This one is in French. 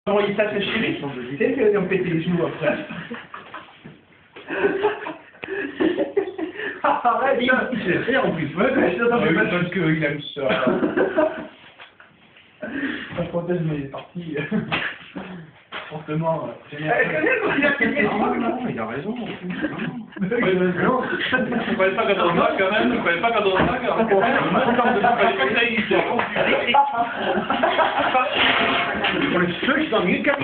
envoyer ça à sa chérie. C'est qu'elle vient me péter les genoux après. Arrête, il sait faire en plus. Ouais, parce qu'il aime ça. Ça protège mes parties. Fortement général. Non, il a raison. Vous croyez pas quand on va quand même? Vous croyez pas quand on va quand même? Ceux qui sont mieux